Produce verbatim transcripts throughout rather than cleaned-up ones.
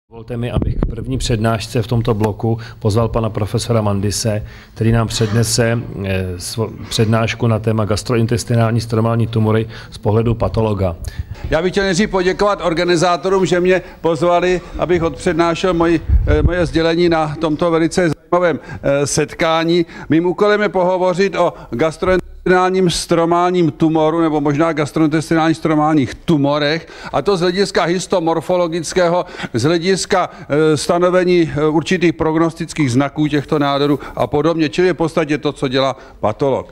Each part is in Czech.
Dovolte mi, abych k první přednášce v tomto bloku pozval pana profesora Mandise, který nám přednese přednášku na téma gastrointestinální stromální tumory z pohledu patologa. Já bych chtěl nejdřív poděkovat organizátorům, že mě pozvali, abych odpřednášel moji, moje sdělení na tomto velice zajímavém setkání. Mým úkolem je pohovořit o gastrointestinálním stromálním tumoru, nebo možná gastrointestinálních stromálních tumorech, a to z hlediska histomorfologického, z hlediska stanovení určitých prognostických znaků těchto nádorů a podobně, čili v podstatě to, co dělá patolog.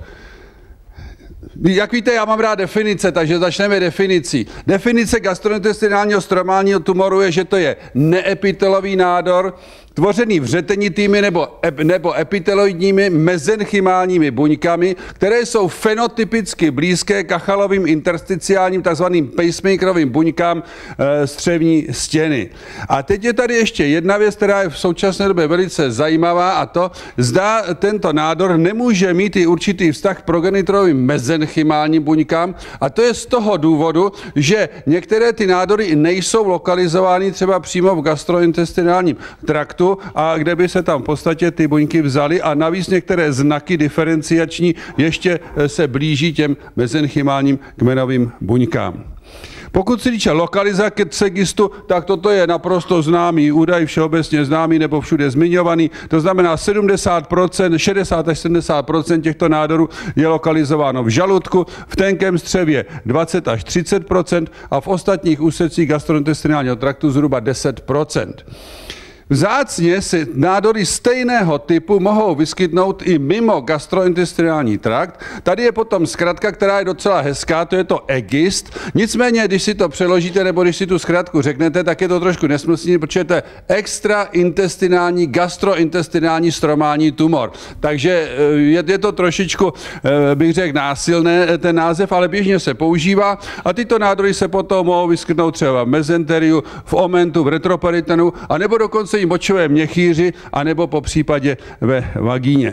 Jak víte, já mám rád definice, takže začneme definicí. Definice gastrointestinálního stromálního tumoru je, že to je neepitelový nádor, tvořený vřetenitými nebo, nebo epiteloidními mezenchymálními buňkami, které jsou fenotypicky blízké kachalovým intersticiálním takzvaným pacemakerovým buňkám e, střevní stěny. A teď je tady ještě jedna věc, která je v současné době velice zajímavá, a to, zda tento nádor nemůže mít i určitý vztah k progenitorovým mezenchymálním buňkám, a to je z toho důvodu, že některé ty nádory nejsou lokalizovány třeba přímo v gastrointestinálním traktu, a kde by se tam v podstatě ty buňky vzaly, a navíc některé znaky diferenciační ještě se blíží těm mezenchymálním kmenovým buňkám. Pokud se týče lokalizace gistu, tak toto je naprosto známý údaj, všeobecně známý nebo všude zmiňovaný. To znamená sedmdesát procent, šedesát až sedmdesát procent těchto nádorů je lokalizováno v žaludku, v tenkém střevě dvacet až třicet procent a v ostatních úsecích gastrointestinálního traktu zhruba deset procent. Vzácně se nádory stejného typu mohou vyskytnout i mimo gastrointestinální trakt. Tady je potom zkratka, která je docela hezká, to je to EGIST. Nicméně, když si to přeložíte nebo když si tu zkratku řeknete, tak je to trošku nesmyslný, protože to je extraintestinální gastrointestinální stromální tumor. Takže je, je to trošičku, bych řekl, násilné ten název, ale běžně se používá, a tyto nádory se potom mohou vyskytnout třeba v mezenteriu, v omentu, v retroperitenu, anebo dokonce i močové měchýři, anebo po případě ve vagíně.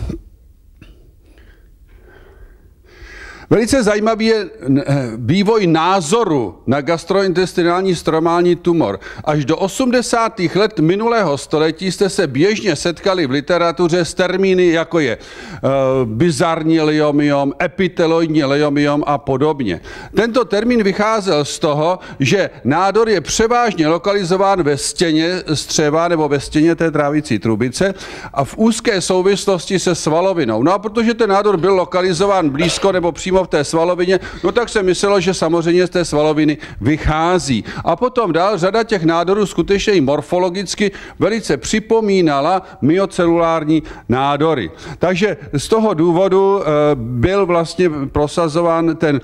Velice zajímavý je vývoj názoru na gastrointestinální stromální tumor. Až do osmdesátých let minulého století jste se běžně setkali v literatuře s termíny, jako je uh, bizarní leiomyom, epiteloidní leiomyom a podobně. Tento termín vycházel z toho, že nádor je převážně lokalizován ve stěně střeva nebo ve stěně té trávicí trubice a v úzké souvislosti se svalovinou. No a protože ten nádor byl lokalizován blízko nebo přímo v té svalovině, no tak se myslelo, že samozřejmě z té svaloviny vychází. A potom dál řada těch nádorů skutečně i morfologicky velice připomínala myocelulární nádory. Takže z toho důvodu byl vlastně prosazován ten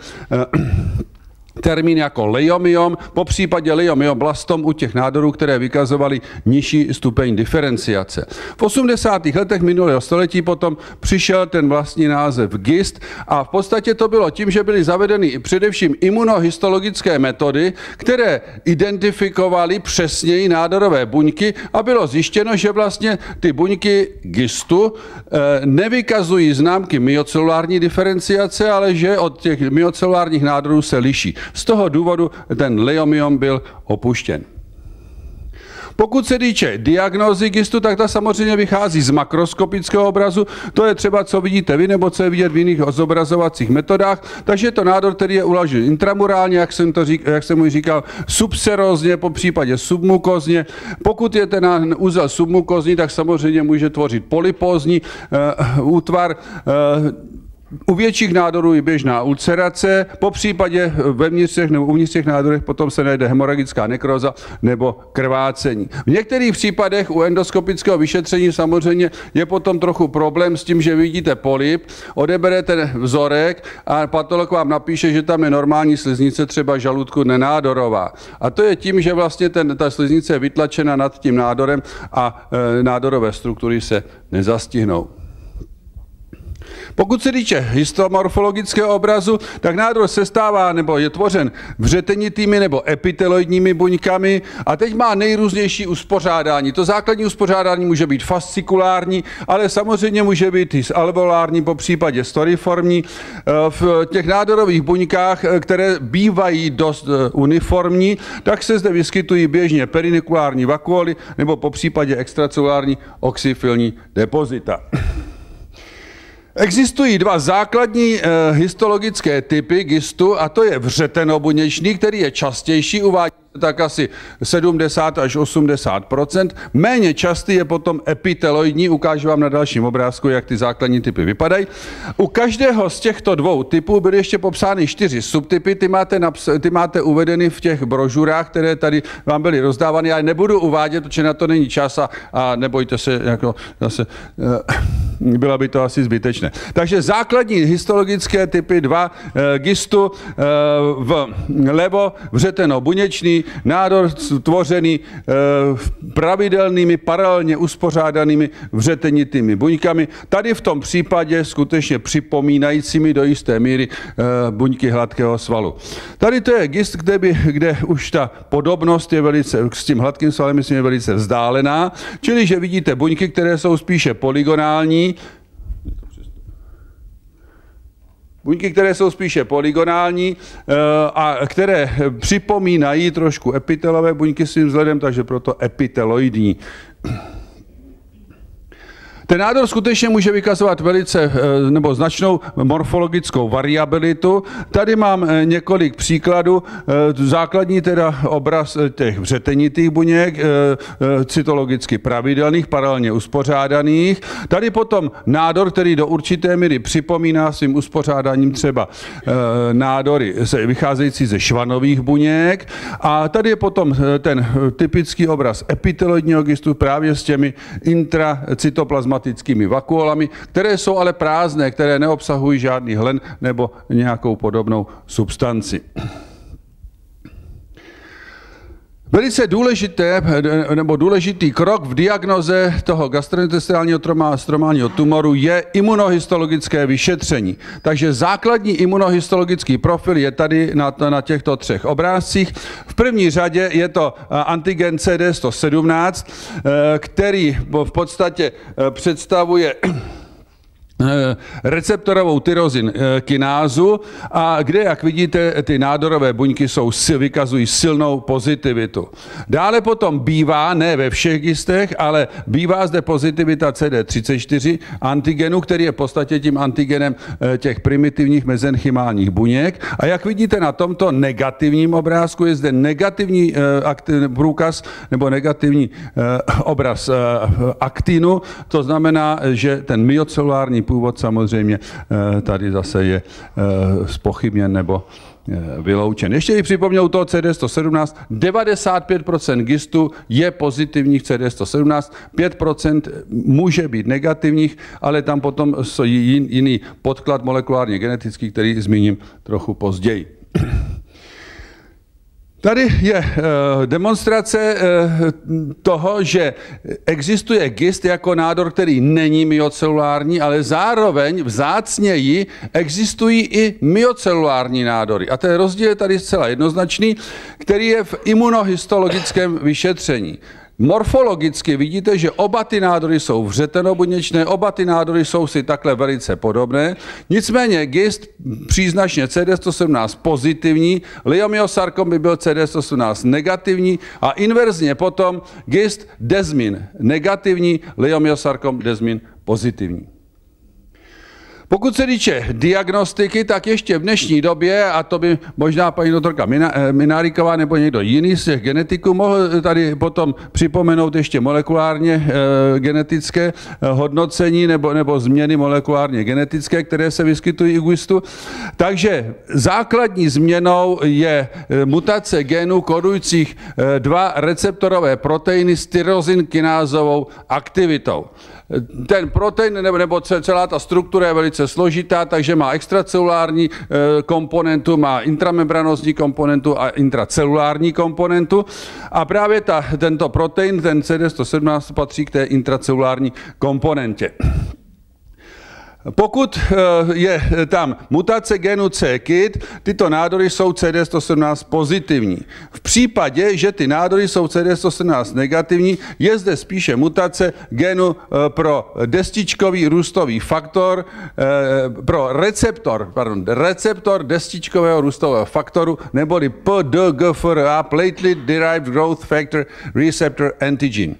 termín jako leiomyom, po případě leiomyoblastom u těch nádorů, které vykazovaly nižší stupeň diferenciace. V osmdesátých letech minulého století potom přišel ten vlastní název GIST a v podstatě to bylo tím, že byly zavedeny především imunohistologické metody, které identifikovaly přesněji nádorové buňky, a bylo zjištěno, že vlastně ty buňky GISTu nevykazují známky myocelulární diferenciace, ale že od těch myocelulárních nádorů se liší. Z toho důvodu ten leiomyom byl opuštěn. Pokud se týče diagnózy gistu, tak ta samozřejmě vychází z makroskopického obrazu. To je třeba, co vidíte vy, nebo co je vidět v jiných zobrazovacích metodách. Takže je to nádor, který je uložen intramurálně, jak jsem, to řík, jak jsem mu říkal, subserózně, po případě submukozně. Pokud je ten úzel submukozní, tak samozřejmě může tvořit polypózní uh, útvar. Uh, U větších nádorů je běžná ulcerace, po případě ve vnitřech nebo uvnitř těch nádorech potom se najde hemoragická nekróza nebo krvácení. V některých případech u endoskopického vyšetření samozřejmě je potom trochu problém s tím, že vidíte polyp, odebere ten vzorek a patolog vám napíše, že tam je normální sliznice, třeba žaludku nenádorová. A to je tím, že vlastně ten, ta sliznice je vytlačena nad tím nádorem a e, nádorové struktury se nezastihnou. Pokud se týče histomorfologického obrazu, tak nádor sestává nebo je tvořen vřetenitými nebo epiteloidními buňkami a teď má nejrůznější uspořádání. To základní uspořádání může být fascikulární, ale samozřejmě může být i alveolární, po případě storiformní. V těch nádorových buňkách, které bývají dost uniformní, tak se zde vyskytují běžně perinikulární vakuoly nebo po případě extracelulární oxyfilní depozita. Existují dva základní eh, histologické typy gistu, a to je vřetenobuněčný, který je častější, uvádí tak asi sedmdesát až osmdesát procent. Méně častý je potom epiteloidní, ukážu vám na dalším obrázku, jak ty základní typy vypadají. U každého z těchto dvou typů byly ještě popsány čtyři subtypy, ty máte, ty máte uvedeny v těch brožurách, které tady vám byly rozdávány. Já nebudu uvádět, protože na to není čas a, a nebojte se, jako zase, eh, bylo by to asi zbytečné. Takže základní histologické typy dva, eh, gistu eh, vlevo vřetenobuněčný, nádor tvořený e, pravidelnými, paralelně uspořádanými vřetenitými buňkami. Tady v tom případě skutečně připomínajícími do jisté míry e, buňky hladkého svalu. Tady to je gist, kde, by, kde už ta podobnost je velice, s tím hladkým svalem myslím, je velice vzdálená, čili že vidíte buňky, které jsou spíše polygonální, buňky, které jsou spíše polygonální a které připomínají trošku epitelové buňky svým vzhledem, takže proto epiteloidní. Ten nádor skutečně může vykazovat velice nebo značnou morfologickou variabilitu. Tady mám několik příkladů. Základní teda obraz těch vřetenitých buněk, cytologicky pravidelných, paralelně uspořádaných. Tady potom nádor, který do určité míry připomíná svým uspořádáním třeba nádory vycházející ze švanových buněk. A tady je potom ten typický obraz epiteloidního gistu právě s těmi intracytoplasmatickými vakuolami, které jsou ale prázdné, které neobsahují žádný hlen nebo nějakou podobnou substanci. Velice důležité, nebo důležitý krok v diagnoze toho gastrointestinálního stromálního tumoru je imunohistologické vyšetření. Takže základní imunohistologický profil je tady na, na těchto třech obrázcích. V první řadě je to antigen C D sto sedmnáct, který v podstatě představuje receptorovou tyrozin kinázu a kde, jak vidíte, ty nádorové buňky jsou, vykazují silnou pozitivitu. Dále potom bývá, ne ve všech gistech, ale bývá zde pozitivita C D třicet čtyři antigenu, který je v podstatě tím antigenem těch primitivních mezenchymálních buněk. A jak vidíte na tomto negativním obrázku, je zde negativní průkaz nebo negativní obraz aktinu, to znamená, že ten myocelulární původ samozřejmě tady zase je zpochybněn nebo vyloučen. Ještě i připomněl toho C D sto sedmnáct, devadesát pět procent gistů je pozitivních C D sto sedmnáct, pět procent může být negativních, ale tam potom je jiný podklad molekulárně genetický, který zmíním trochu později. Tady je uh, demonstrace uh, toho, že existuje gist jako nádor, který není myocelulární, ale zároveň vzácněji existují i myocelulární nádory. A ten rozdíl je tady zcela jednoznačný, který je v imunohistologickém vyšetření. Morfologicky vidíte, že oba ty nádory jsou vřetenobuněčné, oba ty nádory jsou si takhle velice podobné. Nicméně gist příznačně C D sto sedmnáct pozitivní, leiomyosarkom by byl C D sto sedmnáct negativní a inverzně potom gist desmin negativní, leiomyosarkom desmin pozitivní. Pokud se týče diagnostiky, tak ještě v dnešní době, a to by možná paní doktorka Mináriková nebo někdo jiný z těch genetiků mohl tady potom připomenout ještě molekulárně e, genetické hodnocení nebo, nebo změny molekulárně genetické, které se vyskytují u gistu. Takže základní změnou je mutace genů kodujících dva receptorové proteiny s tyrozin kinázovou aktivitou. Ten protein nebo, nebo celá ta struktura je velice složitá, takže má extracelulární komponentu, má intramembranózní komponentu a intracelulární komponentu. A právě ta, tento protein, ten C D sto sedmnáct, patří k té intracelulární komponentě. Pokud je tam mutace genu C K I T, tyto nádory jsou C D sto sedmnáct pozitivní. V případě, že ty nádory jsou C D sto sedmnáct negativní, je zde spíše mutace genu pro destičkový růstový faktor, pro receptor, pardon, receptor destičkového růstového faktoru, neboli P D G F R A, Platelet Derived Growth Factor Receptor Antigen.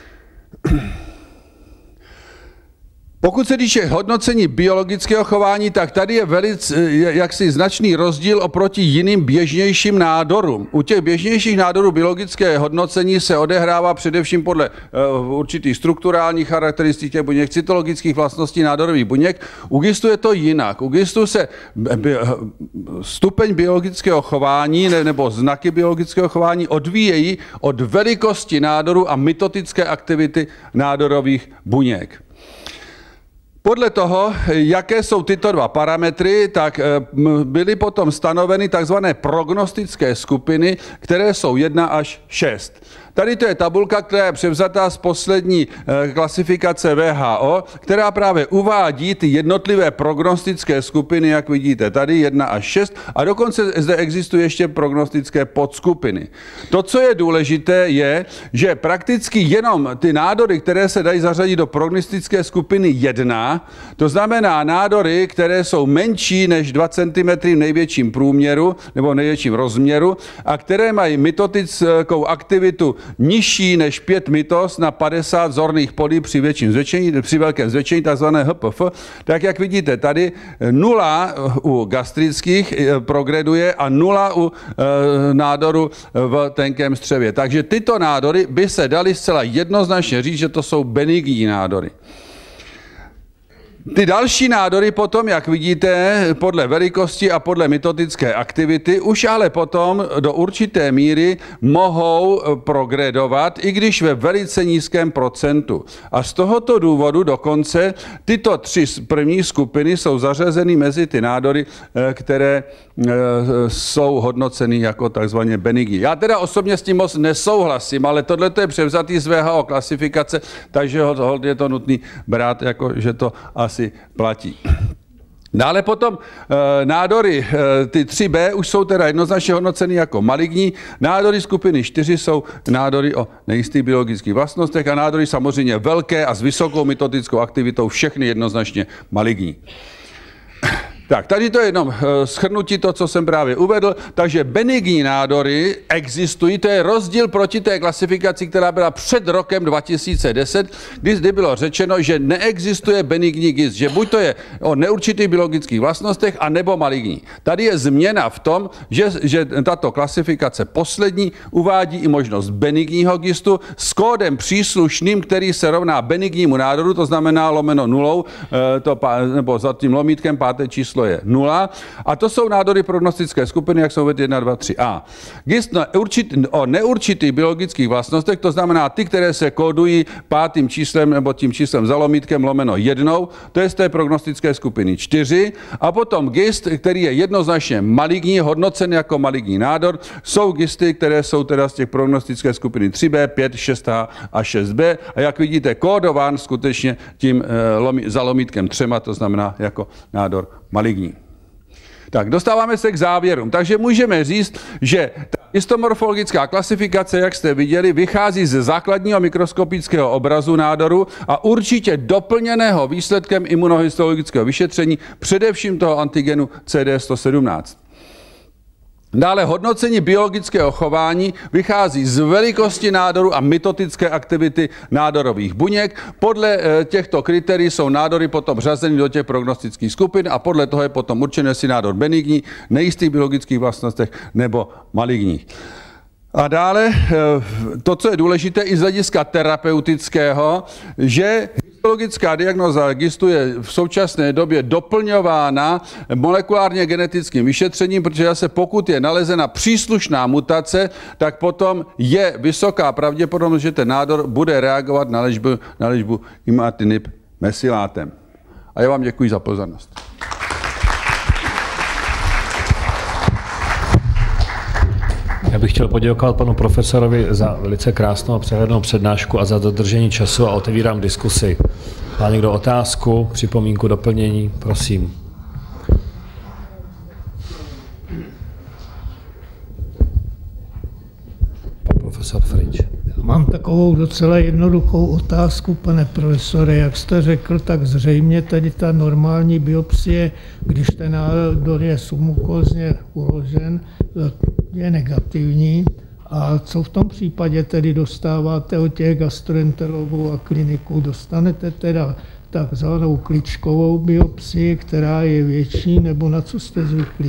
Pokud se týče hodnocení biologického chování, tak tady je velice jaksi značný rozdíl oproti jiným běžnějším nádorům. U těch běžnějších nádorů biologické hodnocení se odehrává především podle uh, určitých strukturálních charakteristik těch buněk, cytologických vlastností nádorových buněk. U gistu je to jinak. U gistu se bi, stupeň biologického chování ne, nebo znaky biologického chování odvíjejí od velikosti nádoru a mitotické aktivity nádorových buněk. Podle toho, jaké jsou tyto dva parametry, tak byly potom stanoveny takzvané prognostické skupiny, které jsou jedna až šest. Tady to je tabulka, která je převzatá z poslední klasifikace W H O, která právě uvádí ty jednotlivé prognostické skupiny, jak vidíte tady, jedna až šest, a dokonce zde existují ještě prognostické podskupiny. To, co je důležité, je, že prakticky jenom ty nádory, které se dají zařadit do prognostické skupiny jedna, to znamená nádory, které jsou menší než dva centimetry v největším průměru nebo v největším rozměru a které mají mitotickou aktivitu nižší než pět mitos na padesát zorných polí při větším zvětšení, při velkém zvětšení, takzvané H P F, tak jak vidíte tady, nula u gastrických progreduje a nula u e, nádoru v tenkém střevě. Takže tyto nádory by se daly zcela jednoznačně říct, že to jsou benigní nádory. Ty další nádory potom, jak vidíte, podle velikosti a podle mitotické aktivity, už ale potom do určité míry mohou progredovat, i když ve velice nízkém procentu. A z tohoto důvodu dokonce tyto tři první skupiny jsou zařazeny mezi ty nádory, které jsou hodnoceny jako takzvaně benigní. Já teda osobně s tím moc nesouhlasím, ale tohle je převzatý z W H O klasifikace, takže je to nutný brát, jako že to asi platí. Dále potom e, nádory, e, ty tři B už jsou teda jednoznačně hodnoceny jako maligní, nádory skupiny čtyři jsou nádory o nejistých biologických vlastnostech a nádory samozřejmě velké a s vysokou mitotickou aktivitou všechny jednoznačně maligní. Tak, tady to je jenom shrnutí to, co jsem právě uvedl. Takže benigní nádory existují, to je rozdíl proti té klasifikaci, která byla před rokem dva tisíce deset, kdy bylo řečeno, že neexistuje benigní gist, že buď to je o neurčitých biologických vlastnostech, anebo maligní. Tady je změna v tom, že, že tato klasifikace poslední uvádí i možnost benigního gistu s kódem příslušným, který se rovná benignímu nádoru, to znamená lomeno nulou, to, nebo za tím lomítkem páté číslo je nula. A to jsou nádory prognostické skupiny, jak jsou uvedeny jedna, dva, tři A. Gist o neurčitých biologických vlastnostech, to znamená ty, které se kódují pátým číslem nebo tím číslem za lomítkem lomeno jednou, to je z té prognostické skupiny čtyři. A potom gist, který je jednoznačně maligní, hodnocen jako maligní nádor, jsou gisty, které jsou teda z těch prognostické skupiny tři B, pět, šest A a šest B. A jak vidíte, kódován skutečně tím e, za lomítkem třema, to znamená jako nádor maligní. Tak, dostáváme se k závěrům. Takže můžeme říct, že ta histomorfologická klasifikace, jak jste viděli, vychází ze základního mikroskopického obrazu nádoru a určitě doplněného výsledkem imunohistologického vyšetření, především toho antigenu C D sto sedmnáct. Dále hodnocení biologického chování vychází z velikosti nádoru a mitotické aktivity nádorových buněk. Podle těchto kritérií jsou nádory potom řazeny do těch prognostických skupin a podle toho je potom určené, jestli nádor benigní, nejistých biologických vlastnostech nebo maligních. A dále to, co je důležité i z hlediska terapeutického, že histologická diagnóza gistu je v současné době doplňována molekulárně genetickým vyšetřením, protože zase pokud je nalezena příslušná mutace, tak potom je vysoká pravděpodobnost, že ten nádor bude reagovat na léčbu, na léčbu imatinib mesylátem. A já vám děkuji za pozornost. Já bych chtěl poděkovat panu profesorovi za velice krásnou a přehlednou přednášku a za dodržení času a otevírám diskusi. Má někdo otázku, připomínku, doplnění? Prosím. Pan profesor Fridge. Mám takovou docela jednoduchou otázku, pane profesore. Jak jste řekl, tak zřejmě tady ta normální biopsie, když ten nádor je submukózně uložen, je negativní. A co v tom případě tedy dostáváte od těch gastroenterologů a kliniků? Dostanete teda takzvanou kličkovou biopsii, která je větší, nebo na co jste zvyklí?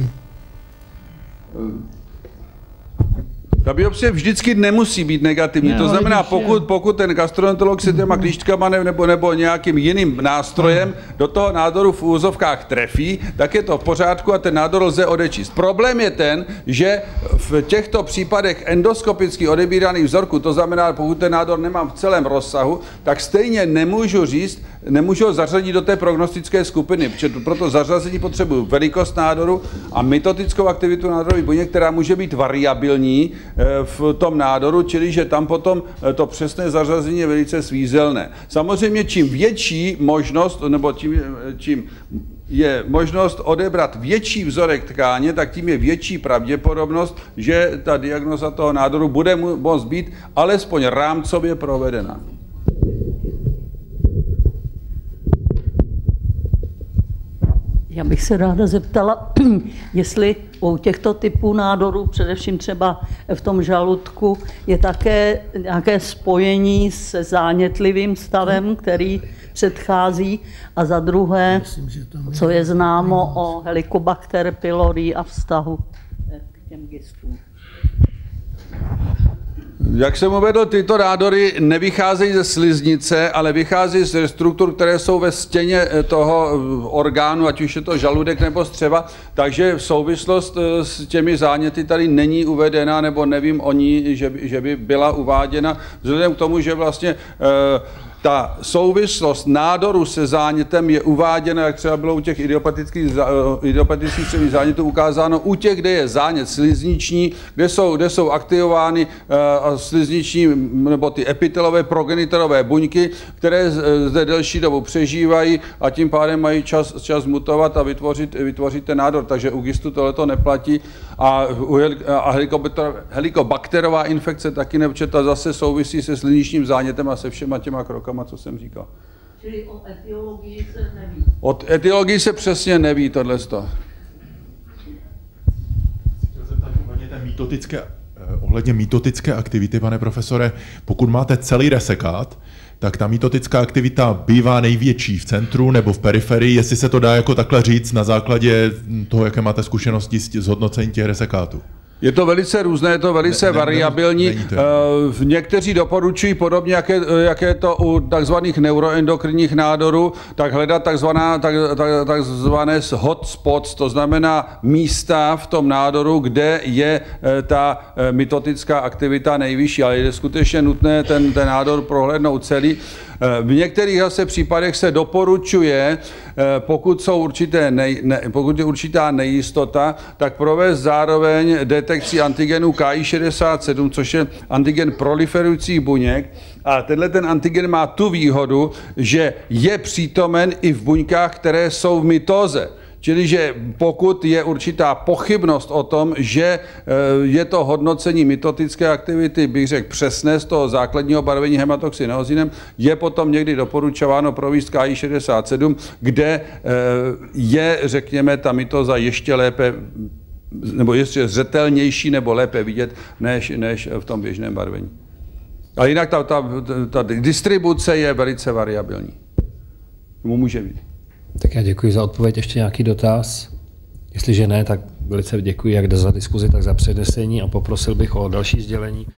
Ta biopsie vždycky nemusí být negativní. Ne, to znamená, pokud, pokud ten gastroenterolog se těma klíčkama nebo, nebo nějakým jiným nástrojem do toho nádoru v úvozovkách trefí, tak je to v pořádku a ten nádor lze odečíst. Problém je ten, že v těchto případech endoskopicky odebíraných vzorků, to znamená, pokud ten nádor nemám v celém rozsahu, tak stejně nemůžu říct, nemůžu ho zařadit do té prognostické skupiny, protože proto zařazení potřebuju velikost nádoru a mitotickou aktivitu nádorových buněk, která může být variabilní v tom nádoru, čili že tam potom to přesné zařazení je velice svízelné. Samozřejmě čím větší možnost, nebo čím, čím je možnost odebrat větší vzorek tkáně, tak tím je větší pravděpodobnost, že ta diagnóza toho nádoru bude moct být alespoň rámcově provedena. Já bych se ráda zeptala, jestli u těchto typů nádorů, především třeba v tom žaludku, je také nějaké spojení se zánětlivým stavem, který předchází, a za druhé, co je známo o Helicobacter pylori a vztahu k těm gistům. Jak jsem uvedl, tyto nádory nevycházejí ze sliznice, ale vycházejí ze struktur, které jsou ve stěně toho orgánu, ať už je to žaludek nebo střeva, takže souvislost s těmi záněty tady není uvedena, nebo nevím o ní, že by, že by byla uváděna, vzhledem k tomu, že vlastně eh, ta souvislost nádoru se zánětem je uváděna, jak třeba bylo u těch idiopatických, idiopatických střevních zánětů ukázáno, u těch, kde je zánět slizniční, kde jsou, kde jsou aktivovány uh, slizniční nebo ty epitelové progenitorové buňky, které zde delší dobu přežívají a tím pádem mají čas, čas mutovat a vytvořit, vytvořit ten nádor. Takže u gistu tohleto neplatí a, a helikobakterová infekce taky ne, protože ta zase souvisí se slizničním zánětem a se všema těma krokama, co jsem říkal. Čili o etiologii se neví? Od etiologii se přesně neví tohle. Mitotické, ohledně mitotické aktivity, pane profesore, pokud máte celý resekát, tak ta mitotická aktivita bývá největší v centru nebo v periferii, jestli se to dá jako takhle říct na základě toho, jaké máte zkušenosti s hodnocením těch resekátů. Je to velice různé, je to velice ne, ne, variabilní. Ne, uh, někteří doporučují podobně, jak je, jak je to u takzvaných neuroendokrinních nádorů, tak hledat takzvaná, tak, tak, takzvané hotspots, to znamená místa v tom nádoru, kde je ta mitotická aktivita nejvyšší, ale je skutečně nutné ten, ten nádor prohlédnout celý. V některých zase případech se doporučuje, pokud, jsou určité nej, ne, pokud je určitá nejistota, tak provést zároveň detekci antigenu K I šedesát sedm, což je antigen proliferujících buněk. A tenhle ten antigen má tu výhodu, že je přítomen i v buňkách, které jsou v mitóze. Čili, že pokud je určitá pochybnost o tom, že je to hodnocení mitotické aktivity, bych řekl přesné z toho základního barvení hematoxyneozinem, je potom někdy doporučováno provést K I šedesát sedm, kde je, řekněme, ta mitoza ještě lépe, nebo ještě zřetelnější nebo lépe vidět, než, než v tom běžném barvení. A jinak ta, ta, ta distribuce je velice variabilní. Může být. Tak já děkuji za odpověď. Ještě nějaký dotaz? Jestliže ne, tak velice děkuji jak za diskuzi, tak za přednesení a poprosil bych o další sdělení.